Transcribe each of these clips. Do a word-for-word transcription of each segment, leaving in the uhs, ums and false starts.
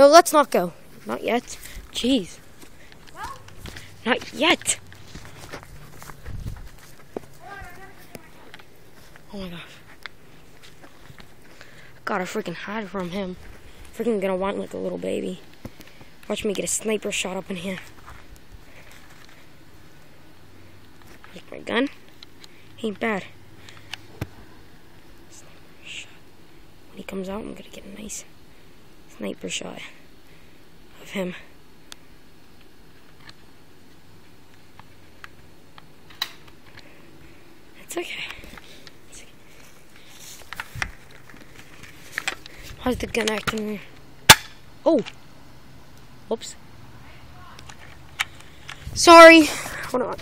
No, let's not go. Not yet. Jeez. Not yet. Oh my gosh. Gotta freaking hide from him. Freaking gonna want like a little baby. Watch me get a sniper shot up in here. Here's my gun. Ain't bad. Sniper shot. When he comes out, I'm gonna get a nice sniper shot of him. It's okay. It's okay. How's the gun acting weird? Oh! Whoops. Sorry. Hold on.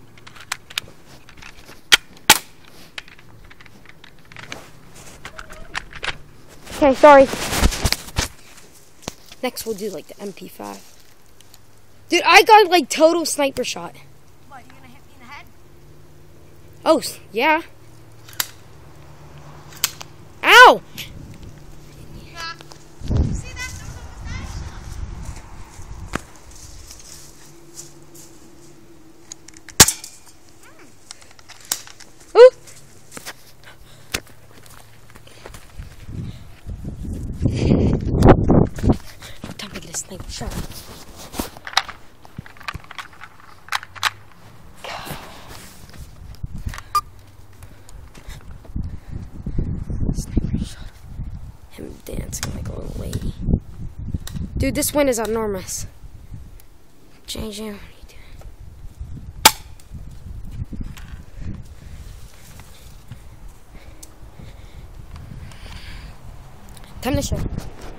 Okay, sorry. Next we'll do like the M P five. Dude, I got like total sniper shot. What, you gonna hit me in the head? Oh, yeah. Ow! See that? Ooh! Time to get a sniper shot. Sniper shot. Him dancing like a little lady. Dude, this wind is enormous. J J, what are you doing? Time to show.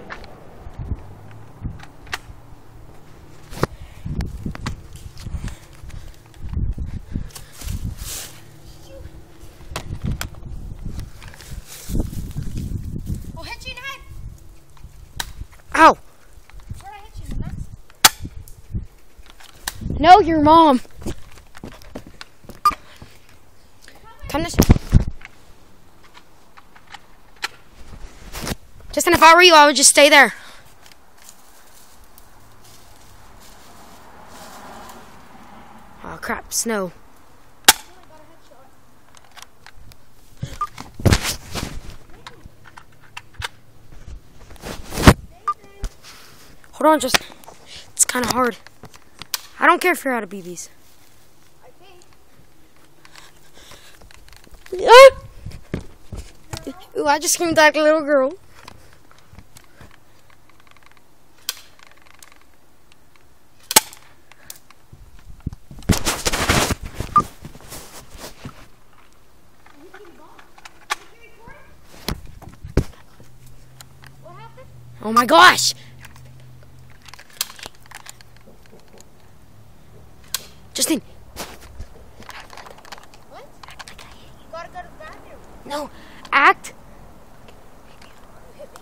Oh, hit you in the head. Ow! Where'd I hit you in the nuts? No, your mom. Come this way. Justin, if I were you, I would just stay there. Oh crap, snow. Hold on, just it's kind of hard. I don't care if you're out of B Bs. I think. Ooh, I just screamed like a little girl. What happened? Oh my gosh! Justin! What? You gotta go to the bathroom. No! Act! You hit me.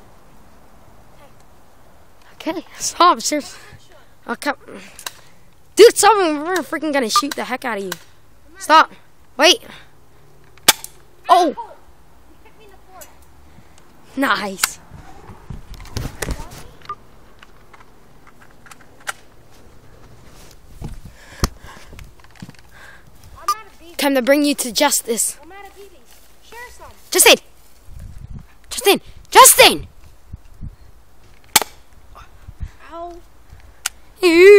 Okay, stop, seriously. Okay. Dude, stop! We're freaking gonna shoot the heck out of you. Stop! Wait! Oh! You hit me in the forehead. Nice! I'm out of B B. Time to bring you to justice. I'm out of B Bs. Share some. Justin! Justin! Justin! Ow. You